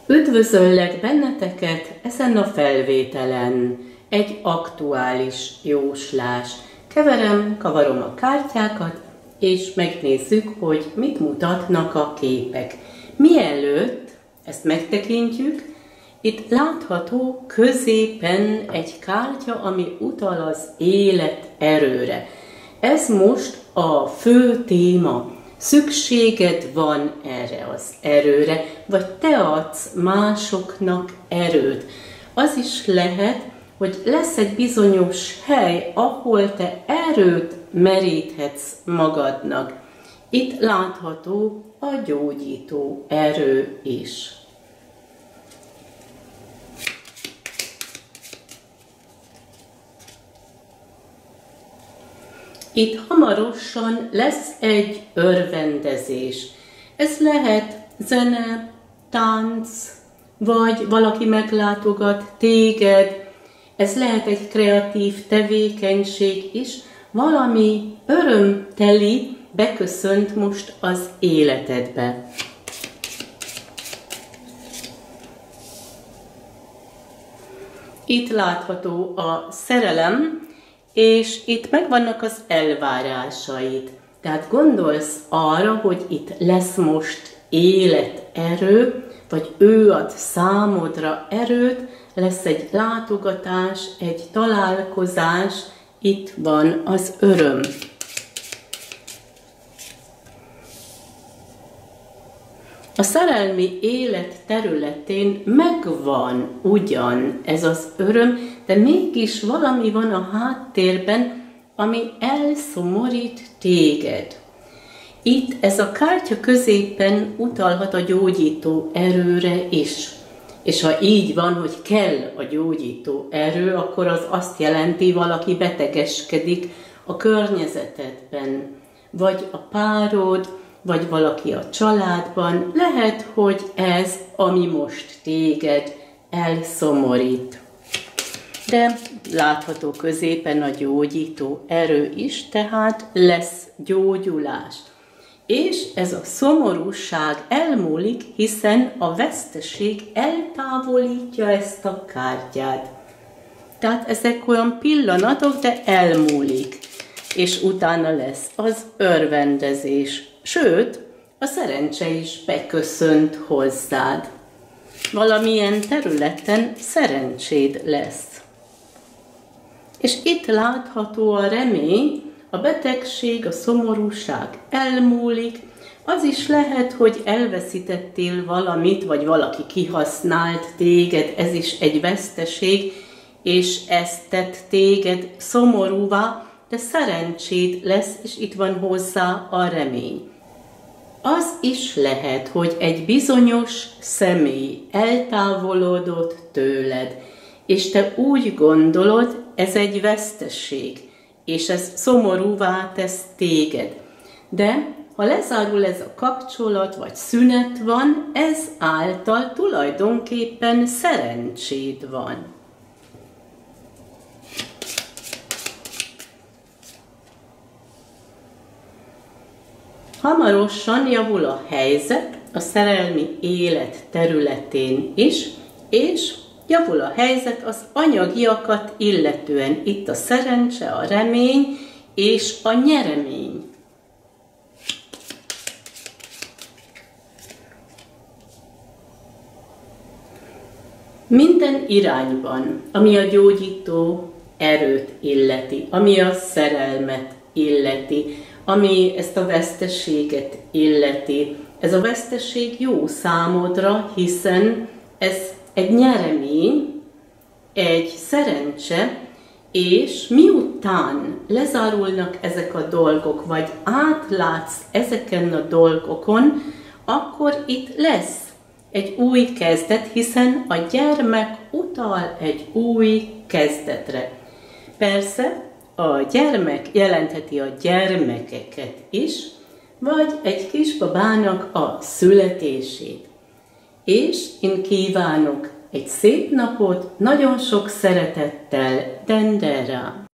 Üdvözöllek benneteket ezen a felvételen. Egy aktuális jóslás. Kavarom a kártyákat, és megnézzük, hogy mit mutatnak a képek. Mielőtt ezt megtekintjük, itt látható középen egy kártya, ami utal az élet erőre. Ez most a fő téma. Szükséged van erre az erőre, vagy te adsz másoknak erőt. Az is lehet, hogy lesz egy bizonyos hely, ahol te erőt meríthetsz magadnak. Itt látható a gyógyító erő is. Itt hamarosan lesz egy örvendezés. Ez lehet zene, tánc, vagy valaki meglátogat téged. Ez lehet egy kreatív tevékenység is. Valami örömteli beköszönt most az életedbe. Itt látható a szerelem, és itt megvannak az elvárásaid. Tehát gondolsz arra, hogy itt lesz most életerő, vagy ő ad számodra erőt, lesz egy látogatás, egy találkozás, itt van az öröm. A szerelmi élet területén megvan ugyan ez az öröm, de mégis valami van a háttérben, ami elszomorít téged. Itt ez a kártya középen utalhat a gyógyító erőre is. És ha így van, hogy kell a gyógyító erő, akkor az azt jelenti, valaki betegeskedik a környezetedben, vagy a párod, vagy valaki a családban. Lehet, hogy ez, ami most téged elszomorít. De látható középen a gyógyító erő is, tehát lesz gyógyulás. És ez a szomorúság elmúlik, hiszen a veszteség eltávolítja ezt a kártyát. Tehát ezek olyan pillanatok, de elmúlik. És utána lesz az örvendezés. Sőt, a szerencse is beköszönt hozzád. Valamilyen területen szerencséd lesz. És itt látható a remény, a betegség, a szomorúság elmúlik. Az is lehet, hogy elveszítettél valamit, vagy valaki kihasznált téged, ez is egy veszteség, és ez tett téged szomorúvá, de szerencséd lesz, és itt van hozzá a remény. Az is lehet, hogy egy bizonyos személy eltávolodott tőled, és te úgy gondolod, ez egy veszteség, és ez szomorúvá tesz téged. De ha lezárul ez a kapcsolat, vagy szünet van, ez által tulajdonképpen szerencséd van. Hamarosan javul a helyzet a szerelmi élet területén is, és javul a helyzet az anyagiakat illetően. Itt a szerencse, a remény és a nyeremény. Minden irányban, ami a gyógyító erőt illeti, ami a szerelmet illeti, ami ezt a veszteséget illeti. Ez a veszteség jó számodra, hiszen ez egy nyeremény, egy szerencse, és miután lezárulnak ezek a dolgok, vagy átlátsz ezeken a dolgokon, akkor itt lesz egy új kezdet, hiszen a gyermek utal egy új kezdetre. Persze, a gyermek jelentheti a gyermekeket is, vagy egy kisbabának a születését. És én kívánok egy szép napot, nagyon sok szeretettel, Dendera!